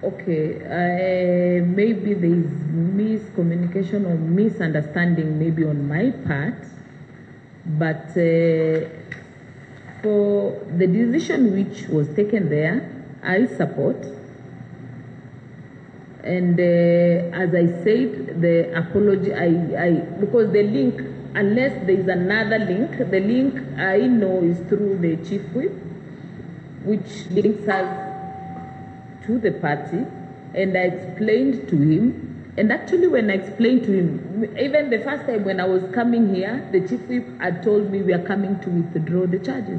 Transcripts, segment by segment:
Okay, maybe there is miscommunication or misunderstanding maybe on my part, but for the decision which was taken there, I support. And as I said, the apology, because the link, unless there is another link, the link I know is through the chief whip, which links us to the party, and I explained to him. And actually, when I explained to him, even the first time when I was coming here, the chief whip had told me we are coming to withdraw the charges.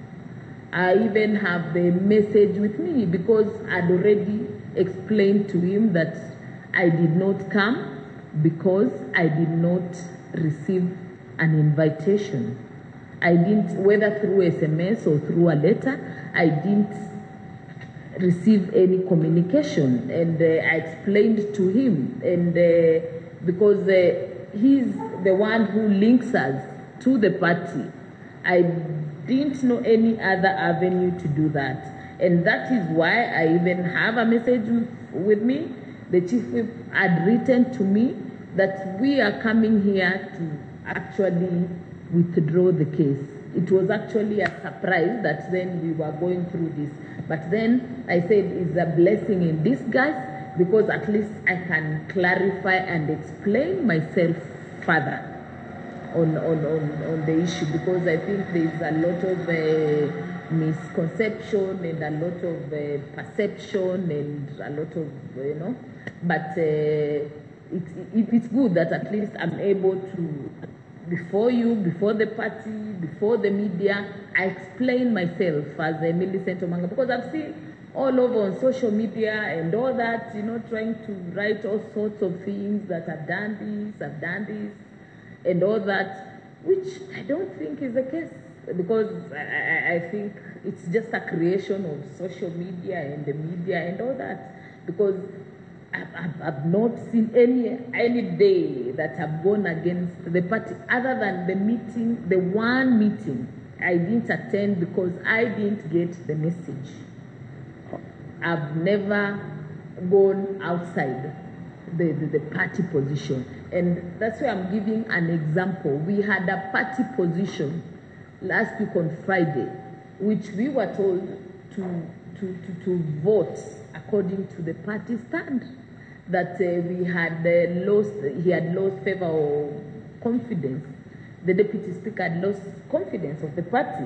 I even have the message with me because I'd already explained to him that I did not come because I did not receive an invitation. I didn't, whether through SMS or through a letter, I didn't receive any communication. And I explained to him, and because he's the one who links us to the party, I didn't know any other avenue to do that. And that is why I even have a message with me. The chief whip had written to me that we are coming here to actually withdraw the case. It was actually a surprise that then we were going through this. But then I said it's a blessing in disguise, because at least I can clarify and explain myself further on the issue, because I think there's a lot of misconception and a lot of perception and a lot of, but it's good that at least I'm able to, before you, before the party, before the media, I explain myself as a Millicent Omanga, because I've seen all over on social media and all that, trying to write all sorts of things that I've done this, and all that, which I don't think is the case, because I think it's just a creation of social media and the media and all that, because I've not seen any day that I've gone against the party, other than the meeting, the one meeting I didn't attend because I didn't get the message. I've never gone outside the party position. And that's why I'm giving an example. We had a party position last week on Friday, which we were told to vote according to the party stand, that he had lost favor or confidence. The deputy speaker had lost confidence of the party.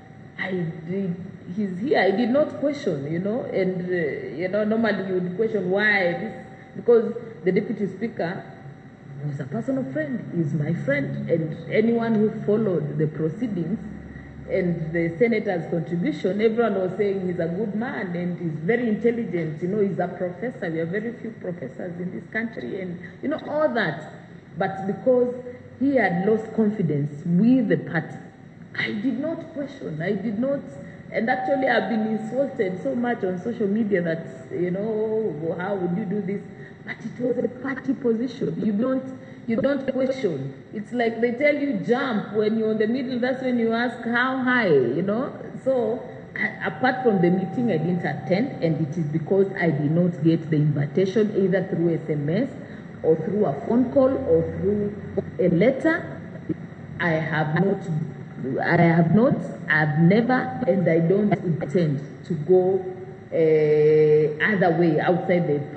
He's here. I did not question, and normally you would question why this, because the deputy speaker was a personal friend. He's my friend, and anyone who followed the proceedings and the senator's contribution, everyone was saying he's a good man and he's very intelligent. He's a professor. We have very few professors in this country, and all that. But because he had lost confidence with the party, I did not question. I did not. And actually, I've been insulted so much on social media that, how would you do this? But it was a party position. You don't question. It's like they tell you jump. When you're in the middle, that's when you ask how high, So, apart from the meeting, I didn't attend, and it is because I did not get the invitation either through SMS or through a phone call or through a letter. I've never, and I don't intend to go other way outside the